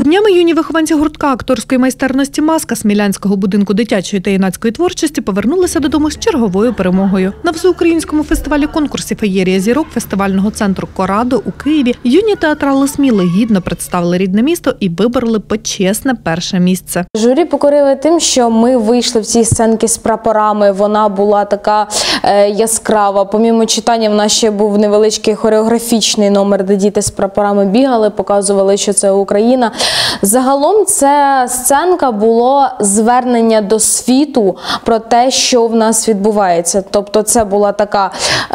Днями юні вихованці гуртка акторської майстерності «Маска» Смілянського будинку дитячої та юнацької творчості повернулися додому з черговою перемогою. На всеукраїнському фестивалі-конкурсі «Феєрія зірок» фестивального центру «Корадо» у Києві юні театрали Сміли гідно представили рідне місто і вибороли почесне перше місце. Журі покорили тим, що ми вийшли в цій сценки з прапорами, вона була така яскрава. Помімо читання в нас ще був невеличкий хореографічний номер, де діти з прапорами бігали, показували, що це Україна. Загалом ця сценка було звернення до світу про те, що в нас відбувається. Тобто це була така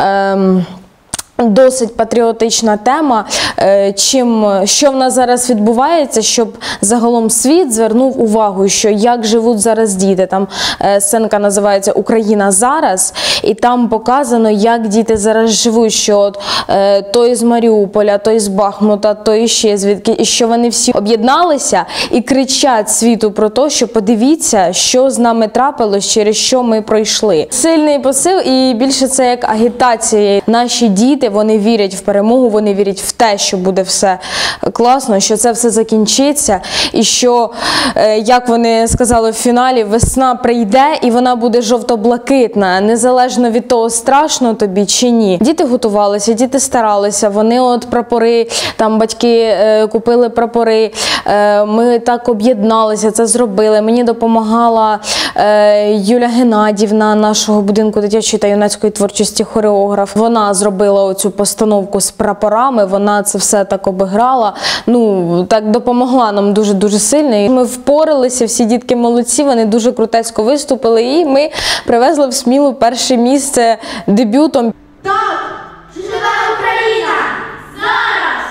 досить патріотична тема, що в нас зараз відбувається, щоб загалом світ звернув увагу, що як живуть зараз діти. Там сценка називається «Україна зараз», і там показано, як діти зараз живуть, що от той з Маріуполя, той з Бахмута, той ще звідки, і що вони всі об'єдналися і кричать світу про те, що подивіться, що з нами трапилось, через що ми пройшли. Сильний посил, і більше це як агітація. Наші діти, вони вірять в перемогу, вони вірять в те, що буде все класно, що це все закінчиться, і що, як вони сказали в фіналі, весна прийде і вона буде жовто-блакитна, незалежно від того, страшно тобі чи ні. Діти готувалися, діти старалися, вони от прапори, там батьки купили прапори, ми так об'єдналися, це зробили. Мені допомагала Юля Геннадівна нашого будинку дитячої та юнацької творчості, хореограф. Вона зробила оцю постановку з прапорами, вона це все так обіграла, так допомогла нам дуже-дуже сильно. І ми впоралися, всі дітки молодці, вони дуже крутецько виступили, і ми привезли в Смілу перше місце дебютом. Так, живе Україна! Зараз!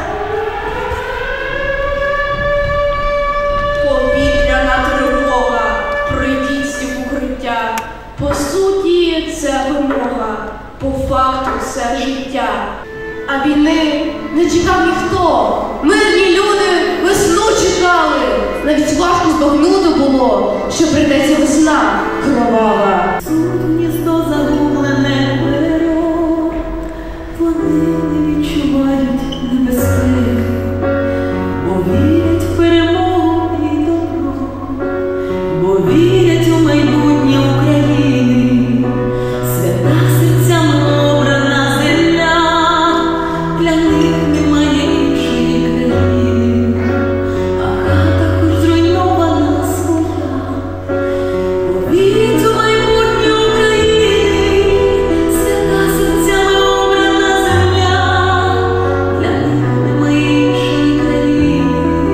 Повітряна тривога, пройдіть всі в укриття. По суті, це вимога, по факту це життя. А війни не чекав ніхто. Мирні люди весну чекали. Навіть важко збагнути було, що прийдеться весна кровава. Гніздо загублене перо, вони не відчувають небезпеки, бо вірять в перемогу і добро, бо вірять у майбутнє України, свята серцями обрана земля, для них немає іншої країни, а також зруйнована своя. Вірять у майбутнє України, свята серцями обрана земля, для них немає іншої країни,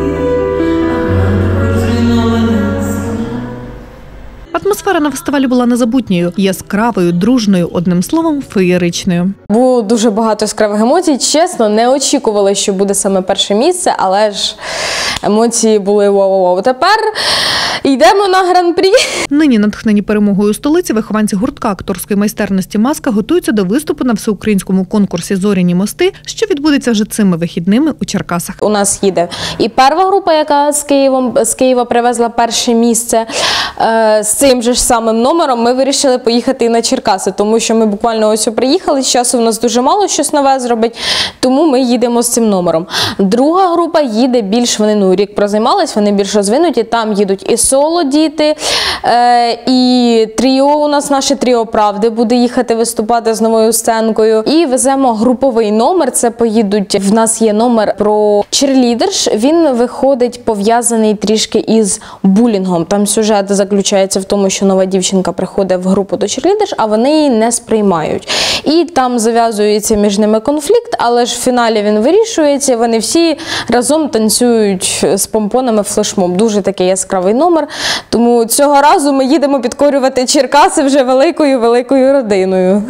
а також зруйнована своя. Атмосфера на фестивалі була незабутньою, яскравою, дружною, одним словом, феєричною. Було дуже багато яскравих емоцій. Чесно, не очікували, що буде саме перше місце, але ж емоції були вау-вау. Тепер йдемо на гран-прі. Нині, натхнені перемогою у столиці, вихованці гуртка акторської майстерності «Маска» готуються до виступу на всеукраїнському конкурсі «Зоряні мости», що відбудеться вже цими вихідними у Черкасах. У нас їде і перша група, яка з Києва привезла перше місце. З цим же ж самим номером ми вирішили поїхати і на Черкаси, тому що ми буквально ось приїхали, з часу в нас дуже мало щось нове зробити, тому ми їдемо з цим номером. Друга група їде більш, вони рік прозаймались, вони більш розвинуті, там їдуть і соло діти, і тріо, у нас наше тріо «Правди» буде їхати виступати з новою сценкою. І веземо груповий номер, це поїдуть, в нас є номер про черлідерш, він виходить пов'язаний трішки із булінгом. Там сюжет заключається в тому, що нова дівчинка приходить в групу до черлідерш, а вони її не сприймають. І там зав'язується між ними конфлікт, але ж в фіналі він вирішується, вони всі разом танцюють з помпонами флешмоб. Дуже такий яскравий номер, тому цього разу ми їдемо підкорювати Черкаси вже великою родиною.